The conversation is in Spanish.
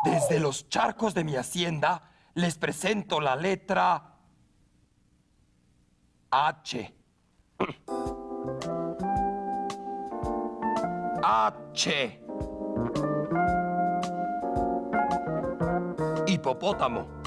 Desde los charcos de mi hacienda les presento la letra H. H. Hipopótamo.